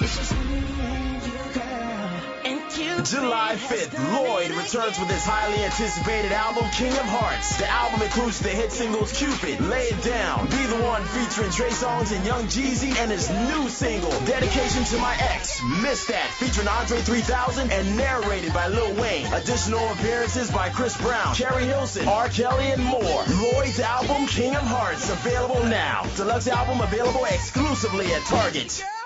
July 5th, Lloyd returns with his highly anticipated album, King of Hearts. The album includes the hit singles Cupid, Lay It Down, Be The One featuring Trey Songz and Young Jeezy, and his new single, Dedication to My Ex, Miss That, featuring Andre 3000 and narrated by Lil Wayne. Additional appearances by Chris Brown, Carrie Hilson, R. Kelly, and more. Lloyd's album, King of Hearts, available now. Deluxe album available exclusively at Target.